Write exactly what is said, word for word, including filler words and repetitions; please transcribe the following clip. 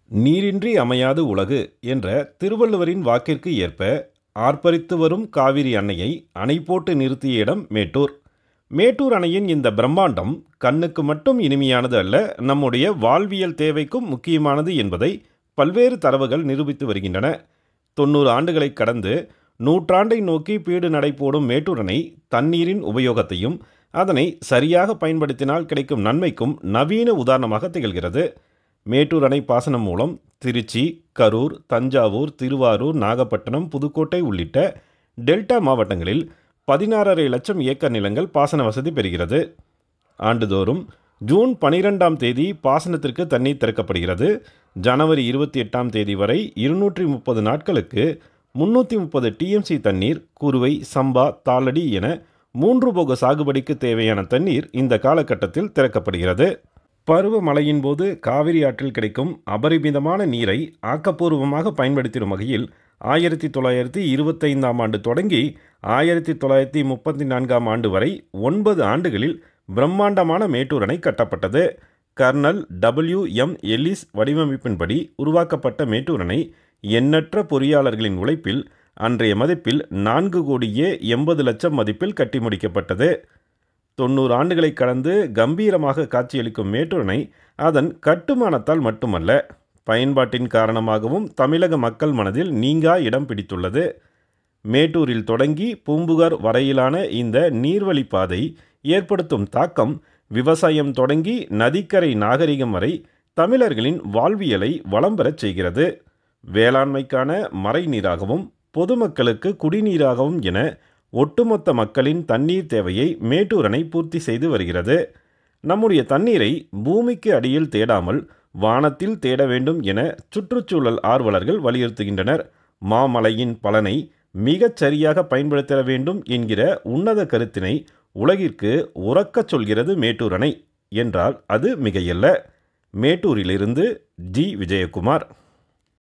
நீரின்றி அமையாது உலகு என்ற திருவள்ளுவரின் வாக்கிற்கு ஏற்ப ஆர்ப்பரித்து வரும் காவிரி அணையை அணை போட்டு நிறுத்திய இடம் மேட்டூர். மேட்டூர் அணையின் இந்த பிரம்மாண்டம் கண்ணுக்கு மட்டும் இனிமையானது அல்ல, நம்முடைய வாழ்வியல் தேவைக்கும் முக்கியமானது என்பதை பல்வேறு தரவுகள் நிரூபித்து வருகின்றன. தொண்ணூறு ஆண்டுகளை கடந்து நூற்றாண்டை நோக்கி பீடு நடை போடும் மேட்டூர் அணை தண்ணீரின் உபயோகத்தையும் அதனை சரியாக பயன்படுத்தினால் கிடைக்கும் நன்மைக்கும் நவீன உதாரணமாக திகழ்கிறது. மேட்டூர் அணை பாசனம் மூலம் திருச்சி, கரூர், தஞ்சாவூர், திருவாரூர், நாகப்பட்டினம், புதுக்கோட்டை உள்ளிட்ட டெல்டா மாவட்டங்களில் பதினாறரை லட்சம் ஏக்கர் நிலங்கள் பாசன வசதி பெறுகிறது. ஆண்டுதோறும் ஜூன் பனிரெண்டாம் தேதி பாசனத்திற்கு தண்ணீர் திறக்கப்படுகிறது. ஜனவரி இருபத்தி எட்டாம் தேதி வரை இருநூற்றி முப்பது நாட்களுக்கு முன்னூற்றி முப்பது டிஎம்சி தண்ணீர் குறுவை, சம்பா, தாளடி என மூன்று போக சாகுபடிக்கு தேவையான தண்ணீர் இந்த காலகட்டத்தில் திறக்கப்படுகிறது. பருவமழையின் போது காவிரி ஆற்றில் கிடைக்கும் அபரிமிதமான நீரை ஆக்கப்பூர்வமாக பயன்படுத்திடும் வகையில் ஆயிரத்தி தொள்ளாயிரத்தி இருபத்தைந்தாம் ஆண்டு தொடங்கி ஆயிரத்தி தொள்ளாயிரத்தி முப்பத்தி நான்காம் ஆண்டு வரை ஒன்பது ஆண்டுகளில் பிரம்மாண்டமான மேட்டூர் அணை கட்டப்பட்டது. கர்னல் டபிள்யூ எம் எல்லிஸ் வடிவமைப்பின்படி உருவாக்கப்பட்ட மேட்டூர் அணை எண்ணற்ற பொறியாளர்களின் உழைப்பில் அன்றைய மதிப்பில் நான்கு கோடியே எண்பது லட்சம் மதிப்பில் கட்டி முடிக்கப்பட்டது. தொண்ணூறு ஆண்டுகளை கடந்து கம்பீரமாக காட்சியளிக்கும் மேட்டூர் அணை அதன் கட்டுமானத்தால் மட்டுமல்ல, பயன்பாட்டின் காரணமாகவும் தமிழக மக்கள் மனதில் நீங்கா இடம் பிடித்துள்ளது. மேட்டூரில் தொடங்கி பூம்புகார் வரையிலான இந்த நீர்வழி பாதை ஏற்படுத்தும் தாக்கம் விவசாயம் தொடங்கி நதிக்கரை நாகரிகம் வரை தமிழர்களின் வாழ்வியலை வளம் பெறச் செய்கிறது. வேளாண்மைக்கான மறை நீராகவும் பொதுமக்களுக்கு குடிநீராகவும் என ஒட்டுமொத்த மக்களின் தண்ணீர் தேவையை மேட்டூர் அணை பூர்த்தி செய்து வருகிறது. நம்முடைய தண்ணீரை பூமிக்கு அடியில் தேடாமல் வானத்தில் தேட வேண்டும் என சுற்றுச்சூழல் ஆர்வலர்கள் வலியுறுத்துகின்றனர். மாமழையின் பலனை மிகச் சரியாக பயன்படுத்த வேண்டும் என்கிற உன்னத கருத்தினை உலகிற்கு உறக்கச் சொல்கிறது மேட்டூர் அணை என்றால் அது மிகையல்ல. மேட்டூரிலிருந்து ஜி விஜயகுமார்.